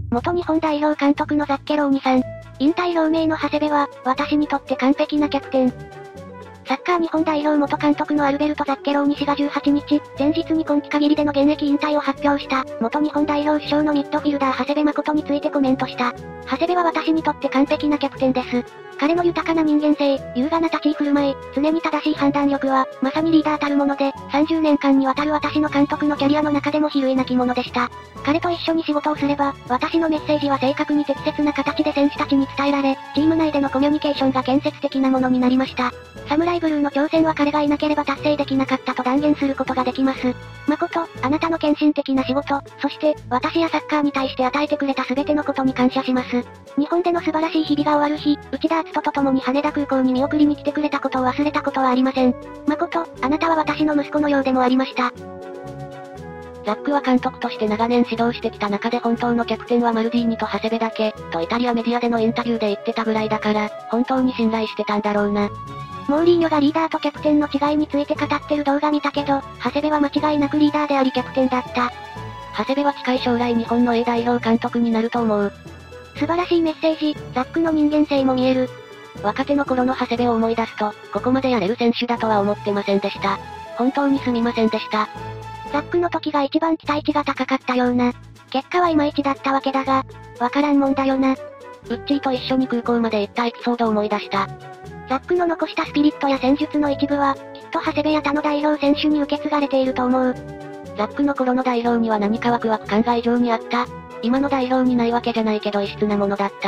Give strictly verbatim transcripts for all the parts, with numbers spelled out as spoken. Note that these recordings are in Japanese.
元日本代表監督のザッケローニさん。引退表明の長谷部は、私にとって完璧なキャプテン。サッカー日本代表元監督のアルベルト・ザッケローニ氏がじゅうはちにち、前日に今季限りでの現役引退を発表した、元日本代表主将のミッドフィルダー長谷部誠についてコメントした。長谷部は私にとって完璧なキャプテンです。彼の豊かな人間性、優雅な立ち居振る舞い、常に正しい判断力は、まさにリーダーたるもので、さんじゅうねんかんにわたる私の監督のキャリアの中でも比類なきものでした。彼と一緒に仕事をすれば、私のメッセージは正確に適切な形で選手たちに伝えられ、チーム内でのコミュニケーションが建設的なものになりました。サムライブルーの挑戦は彼がいなければ達成できなかったと断言することができます。誠、あなたの献身的な仕事、そして、私やサッカーに対して与えてくれた全てのことに感謝します。日本での素晴らしい日々が終わる日、内田篤人と共に羽田空港に見送りに来てくれたことを忘れたことはありません。誠、あなたは私の息子のようでもありました。 ザックは監督として長年指導してきた中で本当のキャプテンはマルディーニと長谷部だけ、とイタリアメディアでのインタビューで言ってたぐらいだから、本当に信頼してたんだろうな。 モーリーニョがリーダーとキャプテンの違いについて語ってる動画見たけど、長谷部は間違いなくリーダーでありキャプテンだった。 長谷部は近い将来日本の A 代表監督になると思う。 素晴らしいメッセージ、ザックの人間性も見える。 若手の頃の長谷部を思い出すと、ここまでやれる選手だとは思ってませんでした。本当にすみませんでした。 ザックの時が一番期待値が高かったような。結果はいまいちだったわけだが、わからんもんだよな。 ウッチーと一緒に空港まで行ったエピソードを思い出した。 ザックの残したスピリットや戦術の一部は、きっと長谷部や他の代表選手に受け継がれていると思う。 ザックの頃の代表には何かワクワク感が異常にあった。今の代表にないわけじゃないけど異質なものだった。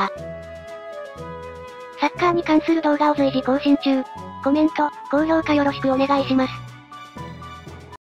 サッカーに関する動画を随時更新中。コメント、高評価よろしくお願いします。